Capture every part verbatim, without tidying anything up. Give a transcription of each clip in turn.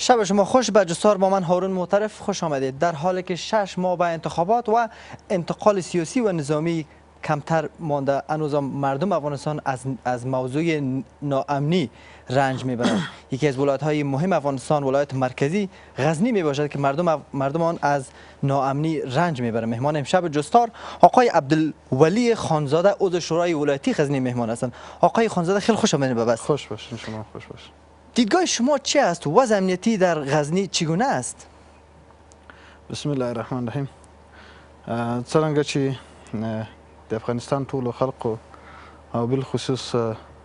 شب شما خوش. به جستار با من هارون معترف خوش آمدید. در حالی که شش ماه به انتخابات و انتقال سیاسی و نظامی کمتر مانده، هنوز مردم افغانستان از از موضوع ناامنی رنج میبرند. یکی از ولایت‌های مهم افغانستان، ولایت مرکزی غزنی می باشد که مردم مردم آن از ناامنی رنج میبرند. مهمان امشب جستار آقای عبدالولی خانزاده، عضو شورای ولایتی غزنی مهمان هستند. آقای خانزاده خیلی خوش آمدید. به بس خوش باشین. شما خوش باشین. دیدگاه شما چی است؟ وضع امنیتی در غزنی چگونه است؟ بسم الله الرحمن الرحیم. څرنګه چې د افغانستان ټولو خلقو او بالخصوص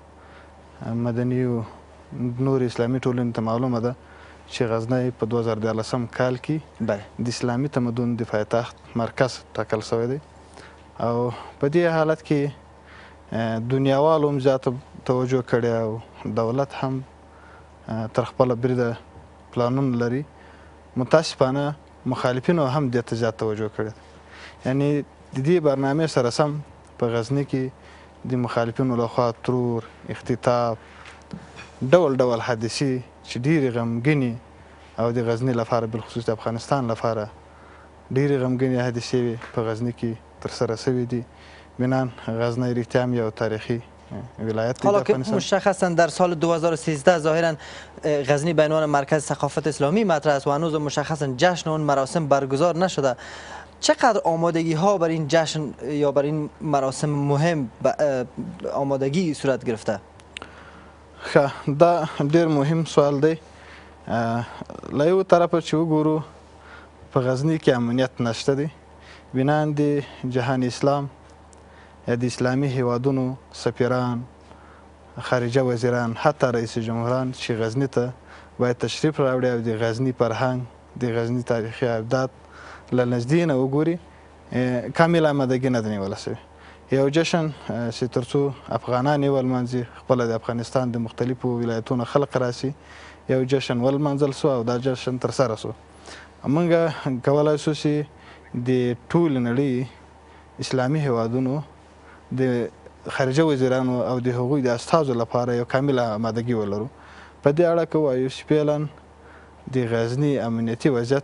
مدني او نور اسلامي ټولنې ته معلومه ده چې غزنی په دوه زره دیارلسم کال کې د اسلامي تمدن د پایتخت مرکز ټاکل شوی دی او په دې حالت کې دنیاوالو هم زیاته توجه کړې او دولت هم تر خپله بریده پلانونه لري. متاسفانه مخالفینو هم دې ته زیات توجه کړې ده. یعنی د دې برنامې سره سم په غزني کې د مخالفینو لخوا ترور، اختطاف، ډول ډول حادثې چې ډېرې غمګینې او د غزني لپاره بالخصوص د افغانستان لپاره ډېرې غمګینې حادثې وې په غزني کې ترسره شوي دي. بنان غزنی رښتیا هم یو تاریخي ولایت دی. حالا که مشخصا در سال دو هزار و سیزده ظاهرا غزنی به عنوان مرکز ثقافت اسلامی مطرح است و هنوز مشخصا جشن اون مراسم برگزار نشده. چقدر آمادگی ها بر این جشن یا بر این مراسم مهم آمادگی صورت گرفته؟ ښه، دا ډیر مهم سوال دی. له یو طرفه چې وګورو په غزني کې امنیت نشته دی. بنان د جهان اسلام یا د اسلامي هیوادونو سفیران، خارجه وزیران، حتی رئیس جمهوران چې غزني ته باید تشریف راوړي او د غزني فرهنګ، د غزني تاریخي ابدات له نږدې نه وګوري، کامل آمادګي نه ده نیوله شوې. یو جشن چې تر څو افغانان یې ولمانځي، خپله د افغانستان د مختلفو ولایتونو خلق راسي، یو جشن ولمانځل سو او دا جشن ترسره سو. موږ کولی سو چې د ټولې نړۍ اسلامي هیوادونو د خارجه وزیرانو او د هغوی د استازو لپاره یو کامله آمادګي ولرو. په دې اړه که ووایو چې فعلا د غزني امنیتي وضعیت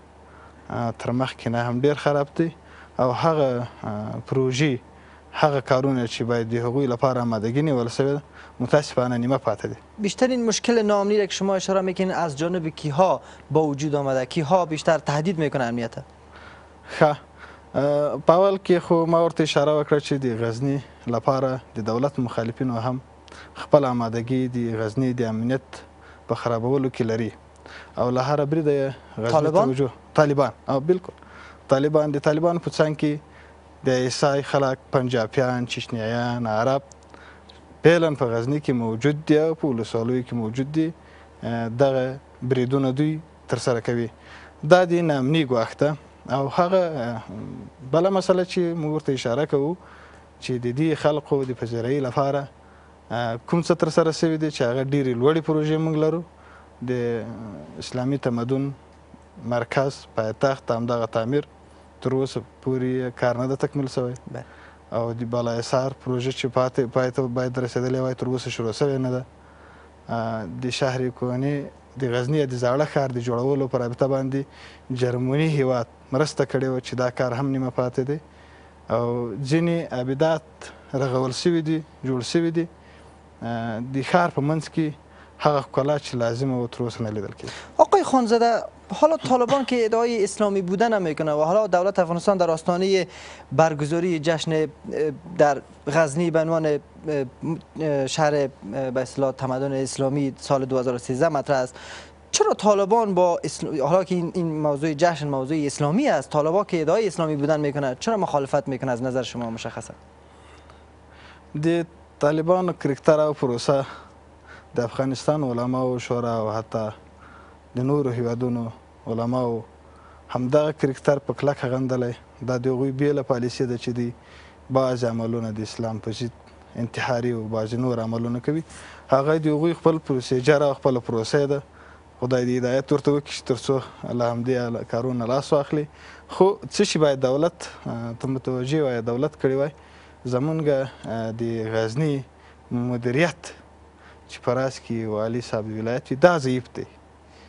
تر مخکې نه هم ډېر خراب دی او هغه پروژې، هغه کارونه چې باید د هغوی لپاره آمادګي نیول شوې ده متاسفانه نیمه پاته دی. بیشترین مشکل ناامنی را که شما اشاره میکنین از جانب کیها با وجود آمده؟ کیها بیشتر تهدید میکنه امنیت؟ ښه، په اول کې خو ما ورته اشاره وکړه چې د غزني لپاره د دولت مخالفینو هم خپل آمادګي د غزني د امنیت په خرابولو کې لري او له هره بریده غزني توجه طالبان او بالکل طالبان د طالبان په څنګ کې د عیسای خلک، پنجابیان، چشنیایان، عرب فعلا په غزني کې موجود دي او په ولسوالیو کې موجود دي. دغه بریدونه دوی ترسره کوي. دا د ناامني ګواښ ده. او هغه بله مسله چې موږ ورته اشاره کوو چې د دې خلقو د پذیرایي لپاره کوم څه ترسره شوي دي چې هغه ډېرې لوړې پروژې موږ لرو. د اسلامي تمدن مرکز پایتخت همدغه تعمیر تر اوسه پورې کار نه ده تکمیل شوی او د بالاحصار پروژه چې پای ته باید رسېدلې وای تر اوسه شروع شوې نه ده. د شهر کوهني د غزني د زاړه ښار د جوړولو په رابطه باندې جرمني هیواد مرسته کړې وه چې دا کار هم نیمه پاتې دی او ځینې ابدات رغول شوي دي، جوړ شوي دي. د ښار په منځ کې هغه ښکلا چې لازمه و تر اوسه نه لیدل کېږي. آقای خانزاده، حالا طالبان که ادعای اسلامی بودن میکنه و حالا دولت افغانستان در آستانه برگزاری جشن در غزنی به عنوان شهر به اصطلاح تمدن اسلامی سال دو هزار و سیزده مطرح است، چرا طالبان با اسل... حالا که این, این موضوع جشن موضوع اسلامی است، طالبان که ادعای اسلامی بودن میکنه چرا مخالفت میکنه از نظر شما مشخصا؟ د طالبان کرکتر او پروسه د افغانستان علماو شورا او حتی د نورو هیوادونو علماو همدغه کرکتر په کلکه غندلی. دا د هغوی بېله پالیسي ده چې دوی بعضې عملونه د اسلام په ضد انتحاري او بعضې نور عملونه کوي. هغه د هغوی خپل پروسیجر او خپله پروسه ده. خدای دې هدایت ورته وکړي چې تر څو له همدې کارونه لاس واخلي. خو څه شي باید دولت ته متوجه وای، دولت کړی وای. زمونږ د غزني مدیریت چې په راس کې والي صاحب د ولایت وي دا ضعیف دی.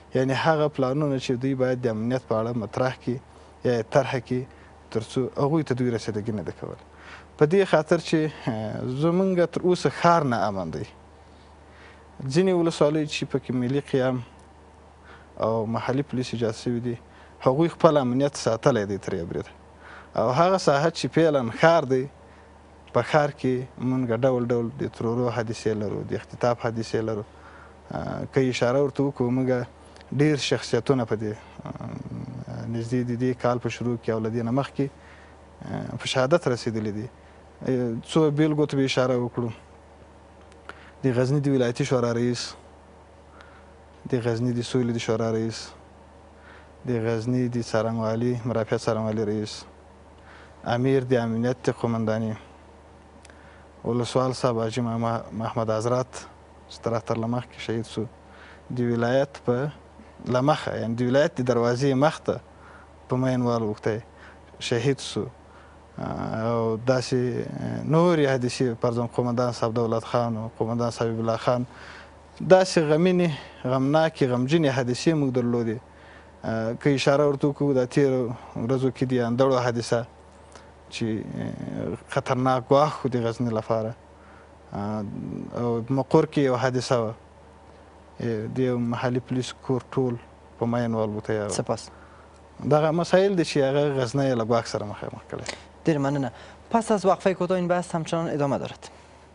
یعنې هغه پلانونه چې دوی باید د امنیت په اړه مطرح کړي یا یې طرحه کړي تر څو هغوی ته دوی رسیدګي نه ده کوله. په دې خاطر چې زمونږ تر اوسه ښار نه امن دی. ځینې ولسوالیو چې پکې ملي قیام او محلي پولیس ایجاد شوي دي هغوی خپل امنیت ساتلی دی تر یو بریده، او هغه ساحه چې فعلا ښار دی په ښار کې مونږ ډول ډول د ترورو حادثې لرو، د اختطاف حادثې لرو. که اشاره ورته وکړو مونږ ډېر شخصیتونه په دې نږدې د دې کال په شروع کې او له دې نه مخکې په شهادت رسېدلي دي. څو بېلګو ته به اشاره وکړو. د غزني د ولایتي شورا رئیس، د غزني د سولې د شورا رئیس، د غزني د څارنوالي مرافع څارنوالي رئیس، امیر د امنیت قومنداني، ولسوال صاحب حاجي محمد حضرت چې تر اختر له مخکې شهید سو، د ولایت په له مخه یعنې د ولایت د دروازې مخ ته په مینوال وخته شهید سو. او داسې نورې حادثې پرځم قومندان صاحب دولت خان او قومندان صاحب حبیب الله خان، داسې غمینې غمناکې غمجنې حادثې موږ درلودې. که اشاره ورته وکړو د تېرو ورځو کې د اندړو حادثه چې خطرناک ګواښ و د غزني لپاره، او مقر کې یو حادثه وه د یو محلي پولیس کور ټول په مین والوته. سپاس. دغه مسایل دي چې هغه غزنه یې له ګواښ سره مخامخ کړی. ډېر مننه. پس از وقفه کوتاه این بحث همچنان ادامه دارد.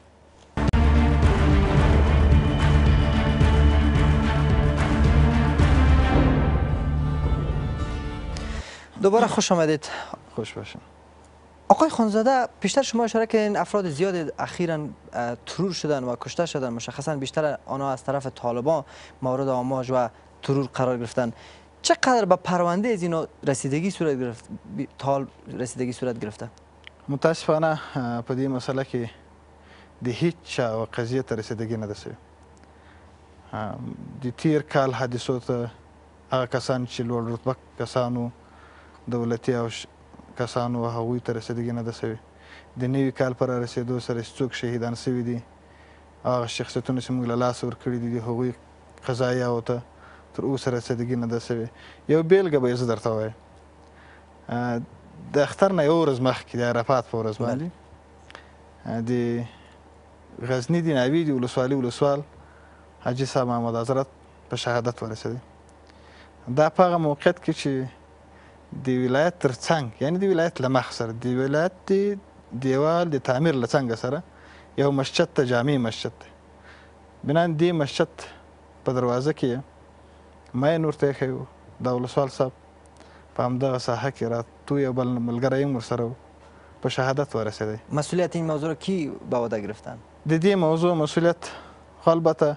دوباره خوش آمدید. خوش باشین. آقای خانزاده، پیشتر شما اشاره کردین افراد زیادی اخیراً ترور شدن و کشته شدن، مشخصاً بیشتر آنها از طرف طالبان مورد آماج و ترور قرار گرفتن. چقدر به پرونده از اینا رسیدگی صورت گرفت تا رسیدگی صورت گرفته؟ متاسفانه په دې مسله کې د هیڅ چا قضیې ته رسیدګي نه ده شوې. د تیر کال حادثو ته هغه کسان چې لوړ رتبه کسانو، دولتي او کسانو، هغوی ته رسیدګي نه ده شوې. د نوي کال په را رسېدو سره چې څوک شهیدان شوي دي، هغه شخصیتونه چې موږ له لاسه ورکړي دي د هغوی قضایاو ته تر اوسه رسیدګي نه ده شوې. یو بیلګه به یې زه درته ووایم. د اختر نه یو ورځ مخکې د عرفات په ورځ باندې د غزني د ناوې د ولسوالي ولسوال حاجي صاحب محمد حضرت په شهادت ورسېدی. دا په هغه موقعیت کې چې د ولایت تر څنګ، یعنې د ولایت له مخ سره د ولایت د دیوال د تعمیر له څنګه سره یو مسجد ته جامع مسجد دی. بنان دې مسجد په دروازه کې مین ورته ایښی و. دا ولسوال صاحب په همدغه ساحه کې راتو یو بل ملګری هم ورسره و، په شهادت ورسېدی. مسئولیت این موضوع را کی به عهده گرفتن؟ د دې موضوع مسئولیت خو البته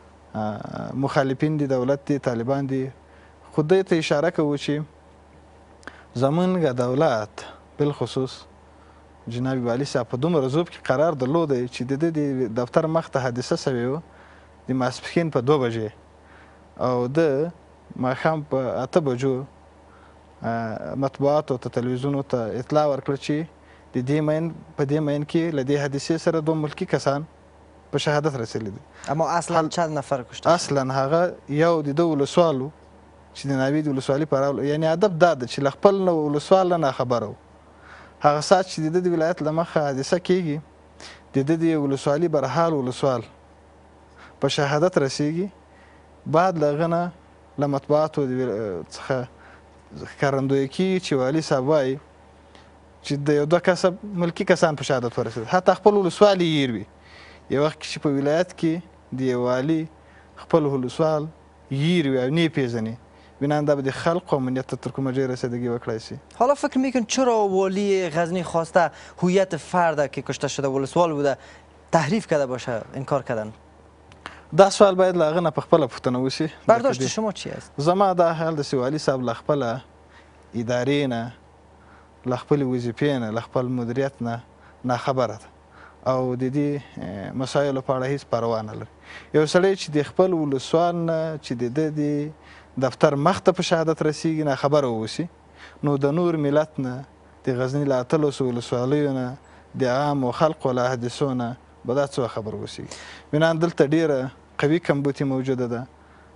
مخالفین دي، دولت دي، طالبان دي. خو دې ته اشاره کوو چې زمونږ دولت بالخصوص جناب والي صاحب په دومره ذوب کې قرار درلودی چې د ده د دفتر مخ ته حادثه سوې وه د ماسپښین په دوه بجې، او ده ماښام په اته بجو مطبوعاتو ته تلویزیونو ته اطلاع ورکړه چې د دې مین په دې مین کې له دې حادثې سره دوه ملکي کسان په شهادت رسېدلي دي. اما اصلا چند نفر کشته؟ اصلا هغه یو د ده ولسوال و چې د ناوې د ولسوالي په راوړ، یعنې ادب دا ده چې له خپل ولسوال نه ناخبره و. هغه ساعت چې د ده د ولایت له مخه حادثه کېږي، د ده د ولسوالي برحال ولسوال په شهادت رسېږي، بعد له هغه نه له مطبوعاتو څخه ښکارندویي کېږي چې والي صاحب وایي چې د یو دوه کسه ملکي کسان په شهادت ورسېدل، حتی خپل ولسوال یې هېر وي. یو وخت کې چې په ولایت کې د یو والي خپل ولسوال هېر وي او نه یې پېژني، بنان دا به د خلق و امنیت تر کومه جای رسیدگی وکړای شي. حالا فکر میکن چرا والی غزنی خواسته هویت فرد که کشته شده ولسوال بوده تحریف کرده باشه انکار کردن؟ دا سوال باید له هغه نه په خپله پوښتنه وشي. برداشت شما چی است؟ زما دا حال د چې والي صاحب له خپله ادارې نه، له خپلې وظیفې نه، له خپل مدیریت نه ناخبره ده او د دې مسایلو په اړه هېڅ پروا نه لري. یو سړی چې د خپل ولسوال نه چې د ده د دفتر مخ ته په شهادت رسیږي ناخبره واوسي، نو د نور ملت نه، د غزني له اتلسو ولسوالیو نه، د عامو خلقو له حادثو نه به دا څه خبر اوسي. بنان دلته ډېره قوي کمبودي موجوده ده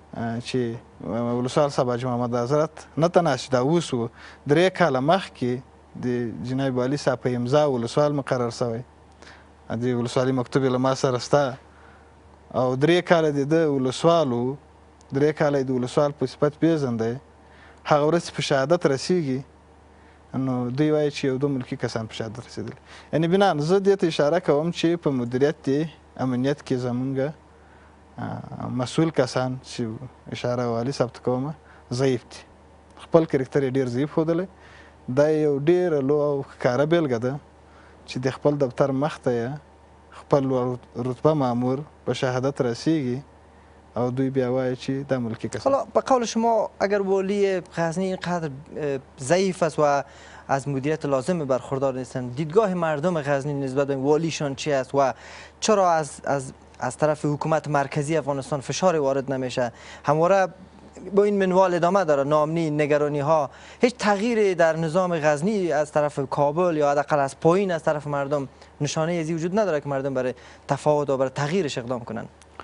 چې ولسوال صاحب حاجي محمد حضرت نه تناسي دا اوس و درې کاله مخکې د جناب والي صاحب په امضا ولسوال مقرر شوی د ولسوالي مکتوب یې له ما سره شته او درې کاله د ده ولسوال و درې کاله یې د ولسوال په صفت پېژندی هغه ورځ چې په شهادت رسېږي نو دوی وایي چې یو دوه ملکي کسان په شهادت رسېدلي یعنې بنان زه دې ته اشاره کوم چې په مدیریت کې امنیت کې زمونږ مسؤل کسان چې اشاره والي صاحب ته کومه ضعیف دي خپل کرکټر یې ډېر ضعیف ښودلی دا یو ډېره لو او ښکاره بېلګه ده چې د خپل دفتر مخ ته یې خپل رتبه مامور په شهادت رسیږي او دوی بیا وایي چې دا ملکی کسان. حالا به قول شما اگر والی غزنی اینقدر ضعیف است و از مدیریت لازم برخوردار نیستند، دیدگاه مردم غزنی نسبت به والیشان چی است و چرا از از از طرف حکومت مرکزی افغانستان فشار وارد نمیشه؟ همواره با این منوال ادامه داره، ناامنی، نگرانی ها، هیچ تغییری در نظام غزنی از طرف کابل یا حداقل از پایین از طرف مردم نشانه ازی وجود نداره که مردم برای تفاوت و برای تغییرش اقدام کنن؟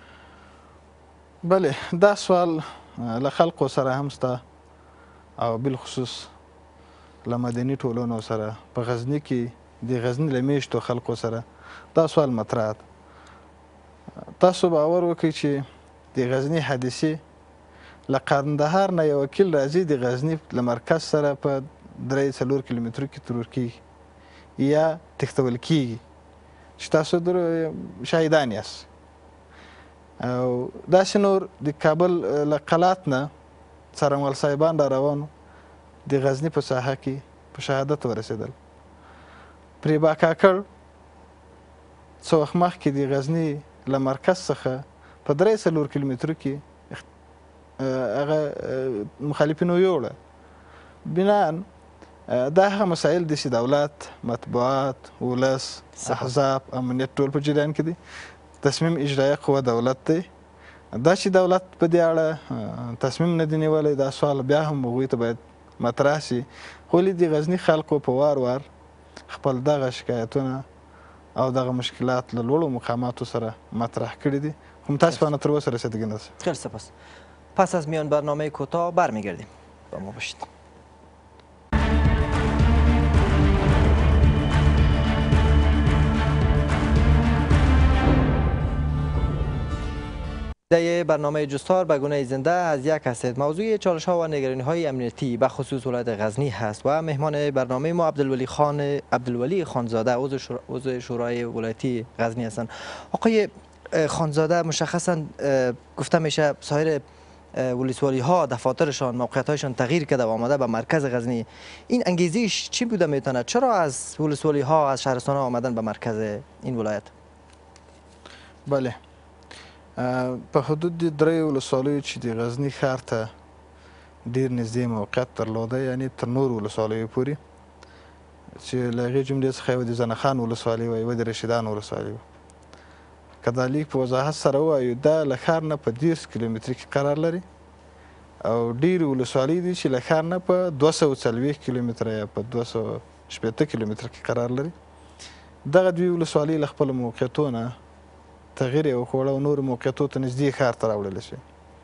بله دا سوال له خلقو سره هم شته او بالخصوص له مدني ټولنو سره په غزني کې د غزني له میشتو خلقو سره دا سوال مطرح ده. تاسو باور وکړئ چې د غزني حادثې له قندهار نه یو وکیل راځي د غزني له مرکز سره په درې څلور کیلومترو کې ترور کېږي یا تښتول کېږي چې تاسو در شاهدان یاست. او داسې نور د کابل له قلات نه څارنوال صاحبان را روانو د غزني په ساحه کې په شهادت ورسېدل. پرې با کاکړ څه وخت مخکې د غزني له مرکز څخه په درې څلور کیلومترو کې هغه مخالفینو یوړه. بناً دا هغه مسایل دي چې دولت، مطبوعات، ولس، احزاب، امنیت ټول په جریان کې دي. تصمیم اجرایه قوه دولت دی. دا چې دولت په دې اړه تصمیم نه دی نیولی دا سوال بیا هم هغوی ته باید مطرح سي. خو ولې د غزني خلکو په وار وار خپل دغه شکایتونه او دغه مشکلات له لوړو مقاماتو سره مطرح کړي دي خو متاسفانه تر اوسه رسیدگی نه شوی. خیلی سپاس. پس از میان برنامه کوتاه برمیگردیم. با ما باشید. در برنامه جستار به گونه زنده از یک هستید. موضوع چالش ها و نگرانی های امنیتی به خصوص ولایت غزنی هست و مهمان برنامه ما عبدالولی خان عبدالولی خانزاده عضو شورا عضو شورای ولایتی غزنی هستند. آقای خانزاده مشخصا گفته میشه سایر ولسوالی ها دفاترشان موقعیت هایشان تغییر کرده و آمده به مرکز غزنی. این انگیزش چی بوده میتونه؟ چرا از ولسوالی ها از شهرستان ها آمدن به مرکز این ولایت؟ بله په حدود د درې ولسوالیو چې د غزني ښار ته ډېر نږدې موقعیت درلوده یعنې تر نورو ولسوالیو پورې چې له هغې جملې څخه یوه د زنخان ولسوالي وه، یوه د رشیدان ولسوالي وه. که دا لیک په وضاحت سره ووایو دا له ښار نه په دېرش کیلومتري کې قرار لري او ډېرې ولسوالۍ دي چې له ښار نه په دوه سوه څلوېښت کیلومتره یا په دوه سوه شپېته کیلومتره کې قرار لري. دغه دوې ولسوالۍ له خپلو موقعیتو نه تغییر یې وښوړه او نورو موقعیتو ته نږدې ښار ته راوړلی شوې.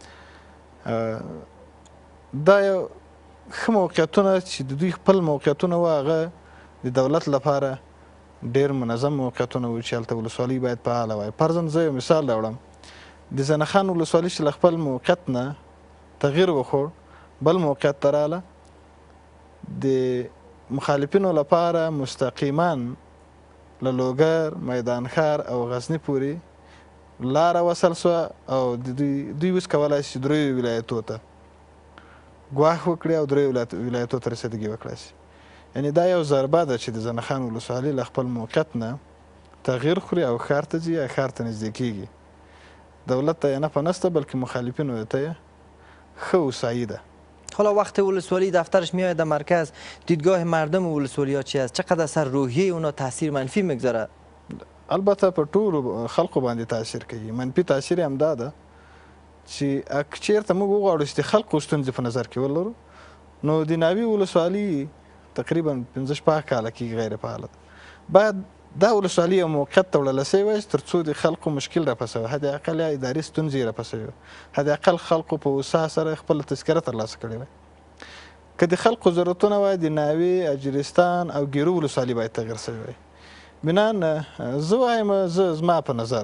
دا یو ښه موقعیتونه چې د دوی خپل موقعیتونه وه هغه د دولت لپاره ډېر منظم موقعیتونه وو چې هلته ولسوالۍ باید فعاله وای. فرضاً زه یو مثال راوړم. د زنخان ولسوالۍ چې له خپل موقعیت نه تغییر وښوړ بل موقعیت ته راله د مخالفینو لپاره مستقیما له لوګر، میدان ښار او غزني پورې لاره وصل سوه او د دوی دوی اوس کولی شي دریو ولایتو ته ګواښ وکړي او دریو ولایتو ته رسیدګي وکړی شي. یعنې دا یو ضربه ده چې د زنخان ولسوالۍ له خپل موقعیت نه تغییر خوري او ښار ته ځي یا ښار ته نږدې کېږي. دولت ته یې نفع نشته بلکې مخالفینو ته یې ښه اوسایي ده. حالا وقت ولسوالی دفترش میاد در مرکز دیدگاه مردم ولسوالی ها چی است؟ چقدر سر روحیه اونا تاثیر منفی میگذاره؟ البته په ټولو خلکو باندې تاثیر کوي. منفي تاثیر یې همدا ده چې که چېرته موږ وغواړو چې د خلکو ستونزې په نظر کې ولرو نو د ناوې ولسوالي تقریبا پنځه شپږ کاله کېږي غیر فعاله ده. باید دا ولسوالي یو موقت ته وړله سوې تر څو د خلکو مشکل راپسوي، حد اقل یا اداري ستونزې راپسوي، حد اقل خلکو په وسع سره خپله تذکره ترلاسه کړې وای. که د خلکو ضرورتونه وای د ناوې، اجرستان او ګیرو ولسوالي باید تغیر سوی وای. بنان زه وایم زه زما په نظر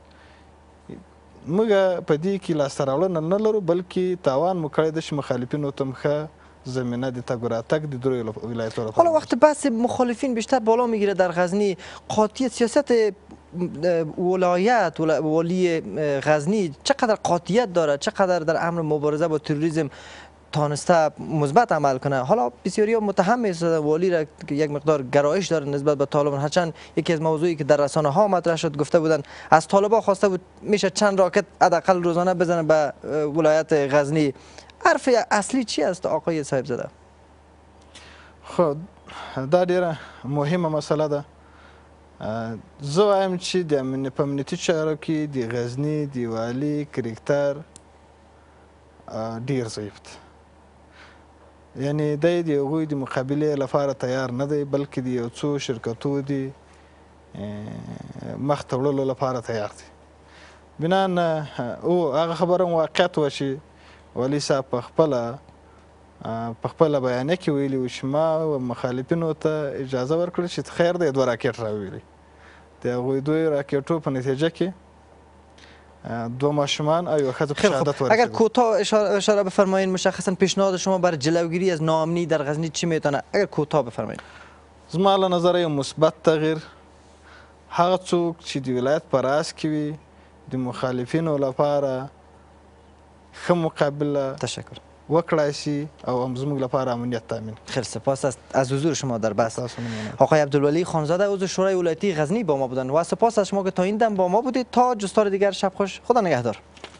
موږ په دې کې لاسته راوړنه نه لرو، بلکې تاوان مو کړی ده چې مخالفینو ته هم ښه زمینه د تگ و راتگ د دروی ولایت‌ها. حالا وقت بحث مخالفین بیشتر بالا میگیره در غزنی، قاطعیت سیاست ولایت والی غزنی چقدر قاطعیت داره، چقدر در امر مبارزه با تروریسم تانسته مثبت عمل کنه؟ حالا بسیاری ها متهم می‌سازند والی را که یک مقدار گرایش داره نسبت به طالبان. هرچند یکی از موضوعی که در رسانه ها مطرح شد گفته بودن از طالبان خواسته بود میشه چند راکت حداقل روزانه بزنه به ولایت غزنی. حرف اصلی چی است آقای صاحب زاده؟ خب دا ډیره مهمه مسله ده. زه وایم چې د په امنیتي چارو کې د غزني د والي کرکټر ډیر ضعیف دی. یعنی دی د هغوی د مقابلې لپاره تیار نه دی، بلکې د یو څو شرکتو د مخ ته وړلو لپاره تیار دی. بنان او هغه خبره واقعیت وه چې والي صاحب په خپله په خپله بیانیه کې ویلي و چې ما مخالفینو ته اجازه ورکړه چې خیر دی دوه راکټ راوویلي. د هغوی دوی راکټو په نتیجه کې دو ماشومان او یو ښځه په شهادت ورسېدل. اگر کوتاه اشاره بفرمایید مشخصا پیشنهاد شما برای جلوگیری از ناامنی در غزنی چی میتونه؟ اگر کوتاه بفرمایید. زما له نظره یو مثبت تغییر هغه څوک چې د ولایت په راس کې وي د مخالفینو لپاره ښه مقابله تشکر وکړای شي او هم زموږ لپاره امنیت تامین. خیلی سپاس از حضور شما در بحث. آقای عبدالولی خانزاده عضو شورای ولایتی غزنی با ما بودند و سپاس از شما که تا این دم با ما بودید. تا جستار دیگر شب خوش، خدا نگهدار.